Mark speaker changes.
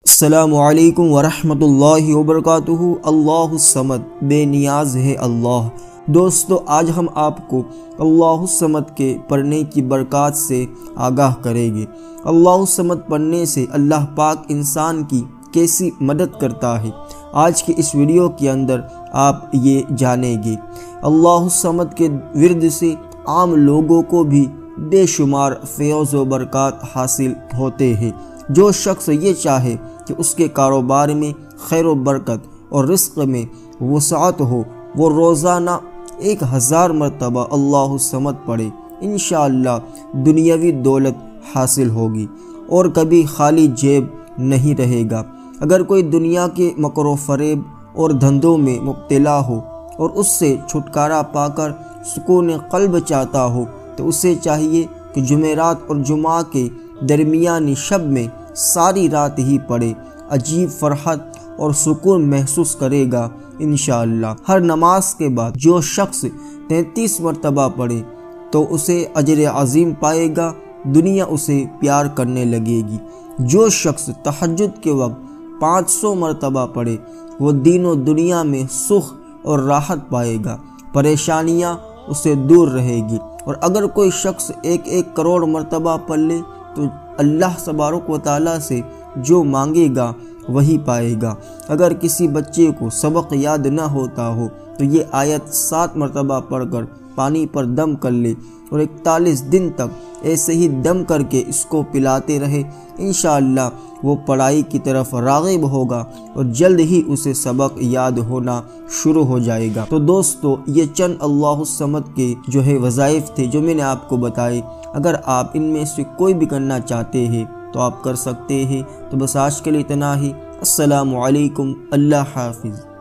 Speaker 1: السلام علیکم ورحمۃ اللہ وبرکاتہ۔ اللہ الصمد، بے نیاز ہے اللہ۔ دوستو، آج ہم آپ کو اللہ الصمد کے پڑھنے کی برکات سے آگاہ کریں گے۔ اللہ الصمد پڑھنے سے اللہ پاک انسان کی کیسی مدد کرتا ہے، آج کے اس ویڈیو کے اندر آپ یہ جانیں گے۔ اللہ الصمد کے ورد سے عام لوگوں کو بھی بے شمار فیض و برکات حاصل ہوتے ہیں۔ جو شخص یہ چاہے کہ اس کے کاروبار میں خیر و برکت اور رزق میں وسعت ہو، وہ روزانہ 1000 مرتبہ اللہ الصمد پڑھے، انشاءاللہ دنیاوی دولت حاصل ہوگی اور کبھی خالی جیب نہیں رہے گا۔ اگر کوئی دنیا کے مکر و فریب اور دھندوں میں مبتلا ہو اور اس سے چھٹکارا پا کر سکون قلب چاہتا ہو تو اسے چاہیے کہ جمعرات اور جمعہ کے درمیانی شب میں ساری رات ہی پڑھے، عجیب فرحت اور سکون محسوس کرے گا انشاءاللہ۔ ہر نماز کے بعد جو شخص 33 مرتبہ پڑھے تو اسے اجر عظیم پائے گا، دنیا اسے پیار کرنے لگے گی۔ جو شخص تہجد کے وقت 500 مرتبہ پڑھے وہ دین و دنیا میں سکھ اور راحت پائے گا، پریشانیاں اسے دور رہے گی۔ اور اگر کوئی شخص 1 کروڑ مرتبہ پڑھ لے تو اللہ تبارک و تعالیٰ سے جو مانگے گا وہی پائے گا۔ اگر کسی بچے کو سبق یاد نہ ہوتا ہو تو یہ آیت 7 مرتبہ پڑھ کر پانی پر دم کر لے اور 41 دن تک ایسے ہی دم کر کے اس کو پلاتے رہے، انشاءاللہ وہ پڑھائی کی طرف راغب ہوگا اور جلد ہی اسے سبق یاد ہونا شروع ہو جائے گا۔ تو دوستو، یہ چند اللہ الصمد کے وظائف تھے جو میں نے آپ کو بتائے۔ اگر آپ ان میں سے کوئی بھی کرنا چاہتے ہیں تو آپ کر سکتے ہیں۔ تو بس آج کے لیے اتنا ہی۔ السلام علیکم، اللہ حافظ۔